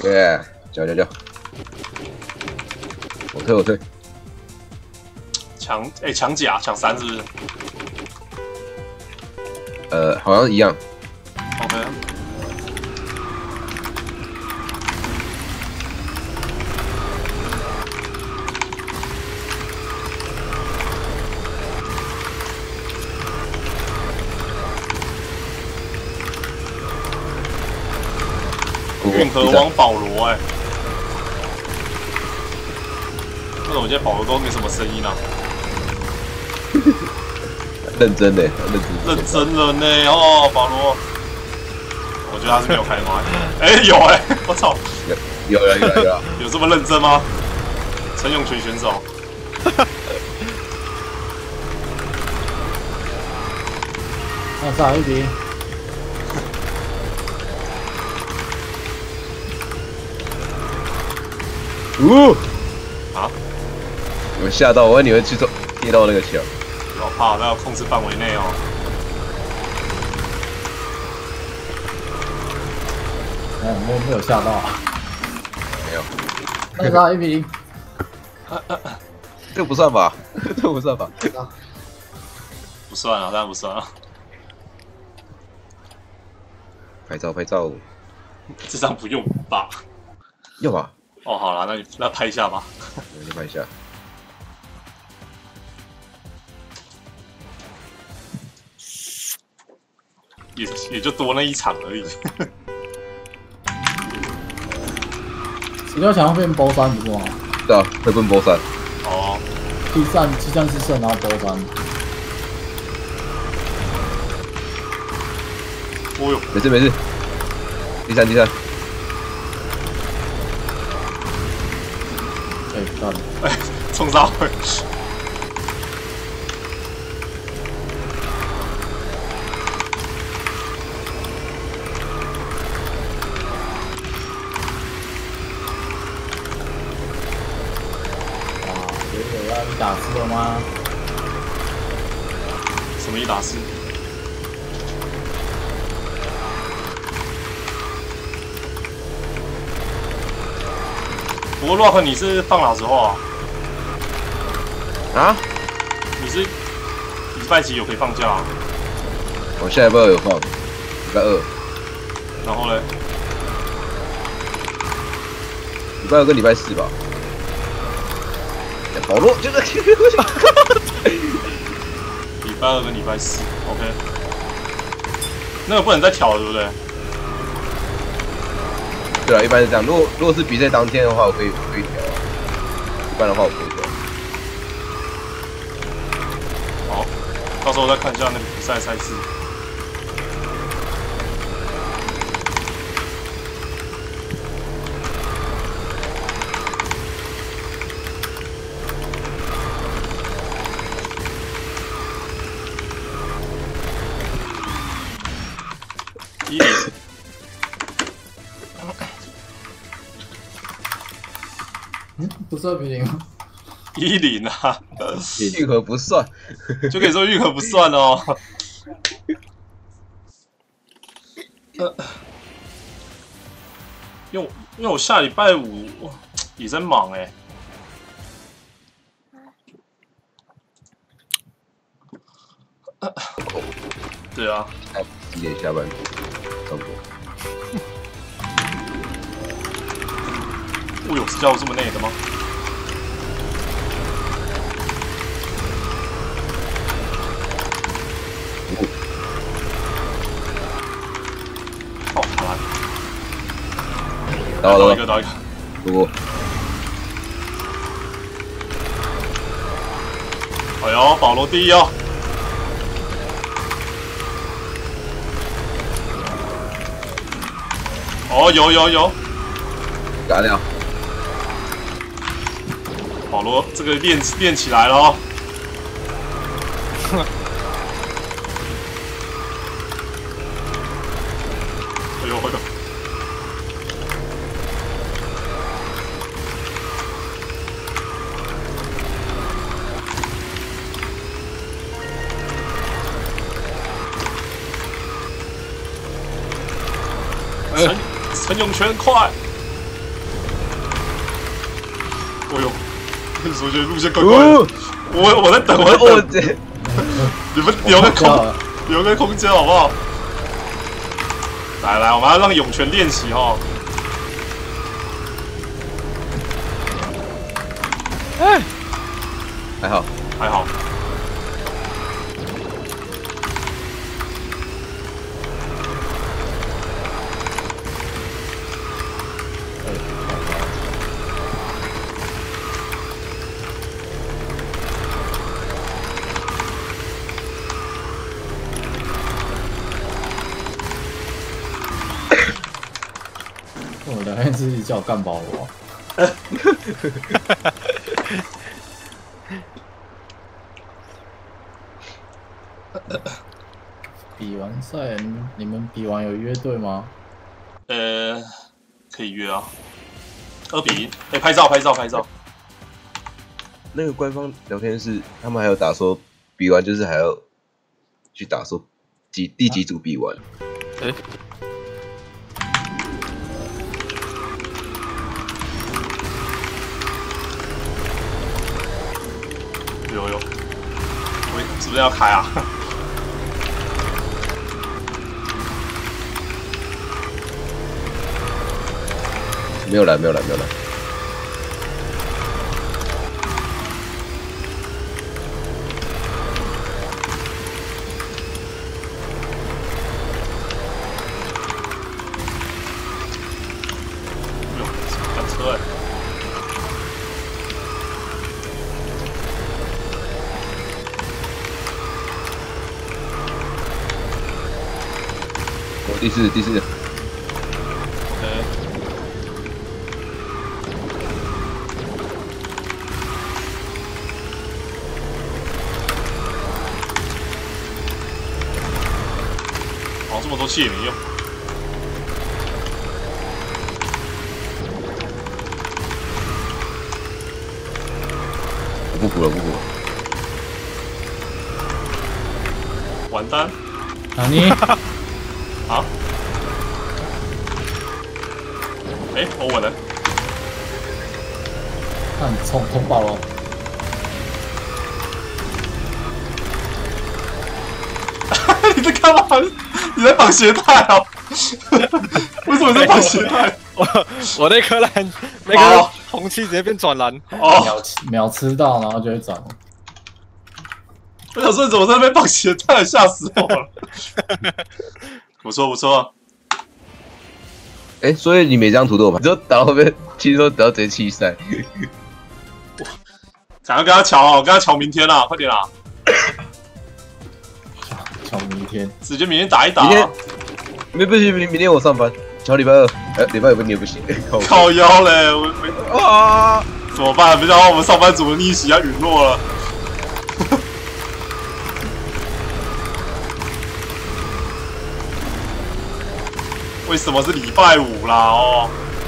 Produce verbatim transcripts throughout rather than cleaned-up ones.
耶，交交交，我退我退。 抢哎抢甲抢三是不是？ 呃，好像一样。 OK。运河王保罗哎、欸，为什么我觉得保罗都没什么声音啊？ 认真的，认真， 认真了呢哦，保罗，我觉得他是没有开麦。哎、欸，有哎、欸，我操， 有有有有有， 有这么认真吗？陈永泉选手。 那差一比。 呜！ 啊！ 我吓到，我以为你会去做贴到那个墙。 不要怕，在控制范围内哦。 哦，我没有吓到。 没有。 那差一比零。 这不算吧？这不算吧？ 不算啊，当然不算啊。 拍照拍照。 这张不用吧？ 要吧？ 哦，好了，那你那拍一下吧。 我就拍一下。 也也就多那一场而已。 十六强变包三不是吗？ 对啊，会变包三。 哦。 第三七战四胜，然后包三。 哦哟， 没事没事。第三第三。 哎，算了。 哎，冲杀会。 一打四了吗？ 什么一打四？不过 Rock 你是放哪时候啊？ 啊？ 你是礼拜几有可以放假、啊？ 我下礼拜二有放，礼拜二。 然后嘞？ 礼拜二跟礼拜四吧。保罗就是礼拜二跟礼拜四 ，OK。那个不能再调了，对不对？ 对啊，一般是这样。如果如果是比赛当天的话，我可以可以调啊。一般的话，我不会调。 好，到时候再看一下那个比赛赛事。一零， 嗯，不是二比零吗？ 一零啊， 运河不算， 就可以说运河不算哦。呃，因为因为我下礼拜五也在忙哎、欸。对啊， 几点下班？差不多。 我有叫这么内的吗？哦，好了， 打倒一个，倒一个。 不过， 哎呦，保罗第一哦！哦，有有有， 打掉。 保罗这个练练起来了哦。哎呦哎呦！陈陈永泉快！ 哦呦，我觉得路线怪怪的。我我在等，我在等。你们留个空，留个空间好不好？来来，我们要让涌泉练习哈。 哎，还好， 还好。 我两天自己叫我干爆我。比完赛，你们比完有约队吗？ 呃，可以约啊。二比一，哎，拍照，拍照，拍照。 那个官方聊天室，他们还有打说比完就是还要去打说几第几组比完。 哎、欸。 有有，喂，是不是要开啊？ 没有来，没有来，没有来。 哟，赶车哎！ 哦，第四，第四。OK。 哦，这么多气也没用。 我不服了，不服了。 完蛋！ 哪里？ 啊？哎、欸，我稳了。 看你冲冲爆了！ 你在干嘛？你在绑鞋带哦？为什么在绑鞋带？ 我我那颗蓝，那颗红气直接变转蓝。 哦， 秒秒吃到，然后就会转。 我想说你怎么在那边绑鞋带，吓死我了！不错不错。 哎、欸，所以你每张图都有拍，只有打到后面，其实都打到直接弃赛。 赶快跟他瞧啊！我跟他瞧明天啦，快点啦！ 瞧明天， 直接明天打一打、啊。 明天，明不行，明明天我上班，瞧礼拜二，哎、欸，礼拜二不你也不行。 靠腰嘞，我我啊，怎么办？没想到我们上班族的逆袭要陨落了。为什么是礼拜五啦？哦。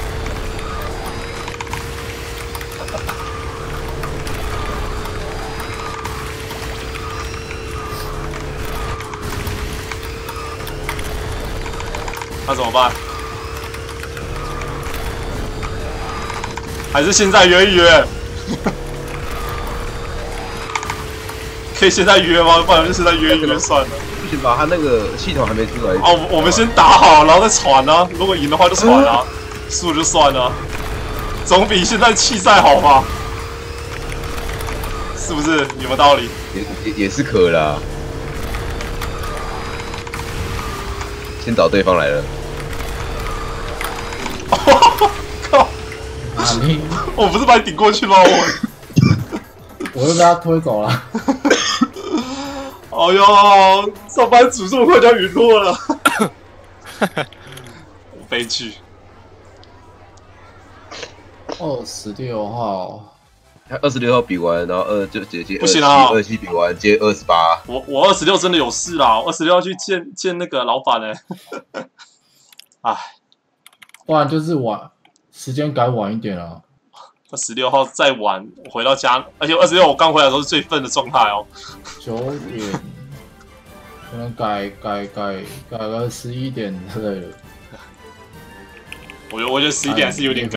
那怎么办？还是现在约一约？可以现在约吗？不然就现在约一约算了。 不行吧？他那个系统还没出来。 哦，我们先打好，然后再传啊。如果赢的话就传啊，输了就算了，总比现在弃赛好吧？是不是？有没有道理？ 也也也是可啦。先找对方来了。 靠！ 哪里？ 我不是把你顶过去吗？我我又被他推走了。 哎呦，上班族这么快就要陨落了，悲剧。 二十六号， 他二十六号比完，然后二就直接不行啊， 二七比完接二十八。 我我二十六真的有事啦，二十六要去见见那个老板哎、欸，哎， 不然就是晚时间改晚一点啊。 二十六号再晚，我回到家，而且二十六我刚回来的时候是最愤的状态哦。 九点，可能改改改改个十一点之类的。 我觉得我觉得十一点还是有点。